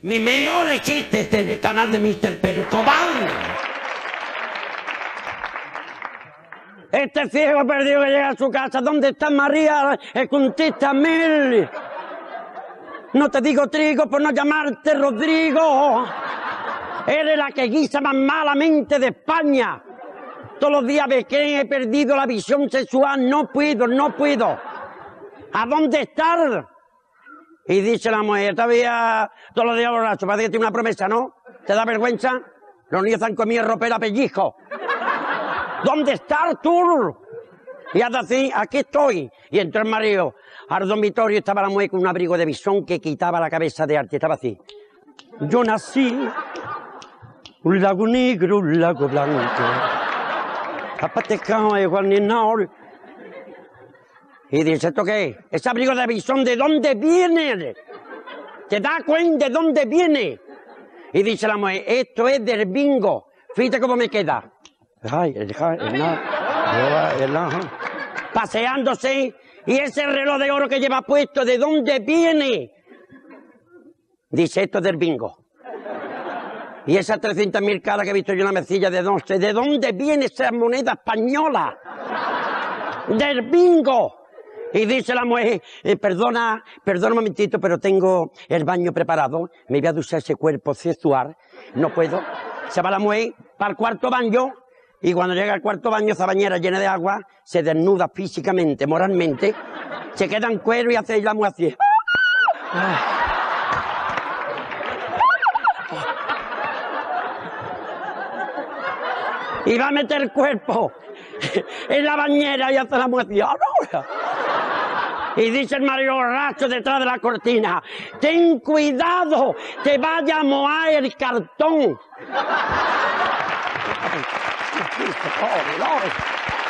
Mi mejor chiste es el canal de Mr. Percobán. Este ciego perdido que llega a su casa, ¿dónde está María? Contéstame. No te digo trigo por no llamarte Rodrigo. Eres la que guisa más malamente de España. Todos los días ves que he perdido la visión sexual. No puedo. ¿A dónde estás? Y dice la mujer, todavía todos los días borracho, parece que tiene una promesa, ¿no? ¿Te da vergüenza? Los niños han comido ropera pellizco. ¿Dónde estás tú? Y hace así, aquí estoy. Y entró el marido al dormitorio, estaba la mujer con un abrigo de bisón que quitaba la cabeza de arte, estaba así. Yo nací, un lago negro, un lago blanco. Apatecado de Juan Ninor. Y dice, ¿esto qué es? Ese abrigo de bisón, ¿de dónde viene? ¿Te das cuenta de dónde viene? Y dice la mujer, esto es del bingo. Fíjate cómo me queda. Paseándose. Y ese reloj de oro que lleva puesto, ¿de dónde viene? Dice, esto es del bingo. Y esas 300.000 caras que he visto yo en la mesilla, ¿de dónde viene esa moneda española? Del bingo. Y dice la mujer, perdona un momentito, pero tengo el baño preparado, me voy a duchar ese cuerpo sexual, no puedo. Se va la mujer para el cuarto baño, y cuando llega al cuarto baño, esa bañera llena de agua, se desnuda físicamente, moralmente, se queda en cuero y hace la mujer así. Y va a meter el cuerpo en la bañera y hace la mujer así. Y dice el marido borracho detrás de la cortina, ten cuidado, te vaya a mojar el cartón.